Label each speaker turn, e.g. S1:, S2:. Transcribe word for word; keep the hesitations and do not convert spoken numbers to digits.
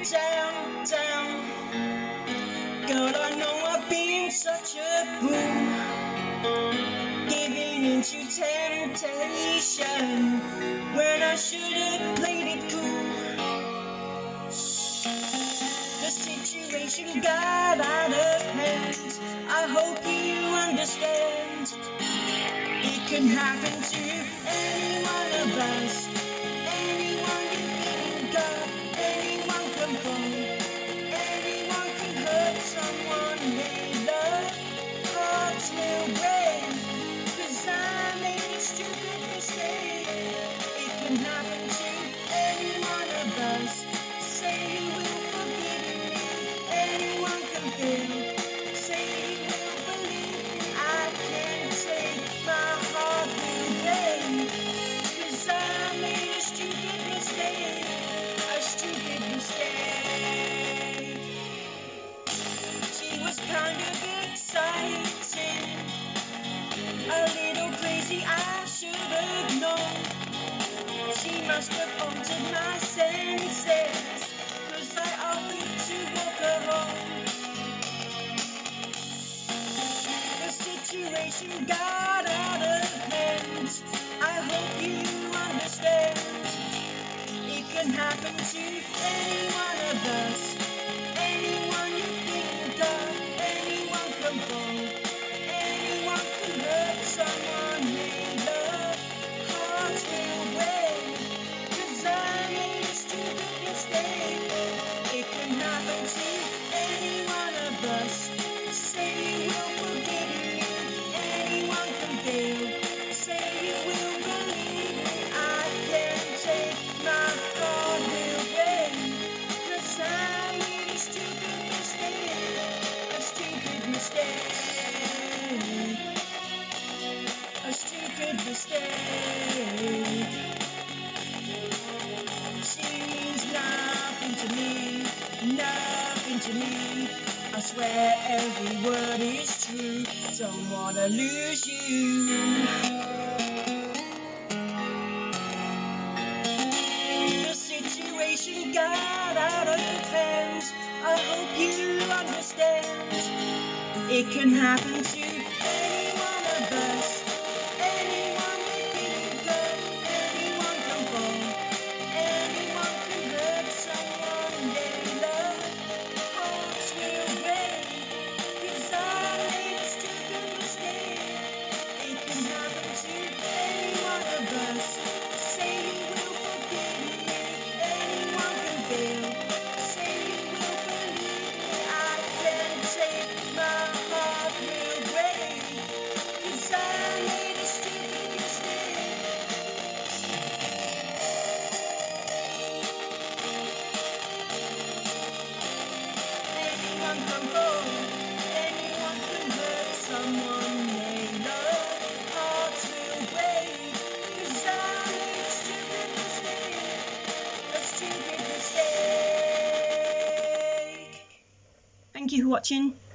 S1: down, down. God, I know I've been such a fool, giving into temptation when I should have played it cool. The situation got out of hand. I hope you understand. It can happen to any one of us. Anyone you think of, anyone can fall. Anyone can hurt someone they love. Hearts will break, 'cause I made a stupid mistake. It can happen to any one of us. Say you will forgive me. Anyone can fail. Say you will believe I can take. My heart will break, 'cause I made a stupid mistake. A stupid mistake. She was kind of exciting, a little crazy, I should have known. She must have altered my senses, 'cause I offered to walk her home. The situation got out of hand. I hope you understand. It can happen to any one of us. Anyone you think of, anyone can fall. Anyone can hurt someone they love. Hearts will break, 'cause I made a stupid mistake. It can happen to any one of us. Say you will forgive me. Anyone can fail. Say you will believe me. I can take. My heart will break, 'cause I made a stupid mistake. A stupid mistake. A stupid mistake. She means nothing to me, nothing to me. I swear every word is true. Don't wanna lose you. The situation got out of hand. I hope you understand. It can happen to any one of us. Anyone you think of, anyone can fall. Anyone can hurt someone they love. Hearts will break, 'cause I made a stupid mistake. It can happen to any one of us. Say you will forgive me. Anyone can fail. Say you will believe me. I can take. My heart will break, 'cause I made a stupid mistake. Anyone can fall. Anyone can hurt someone they love. Hearts will break, 'cause I made a stupid mistake. A stupid mistake. Thank you for watching.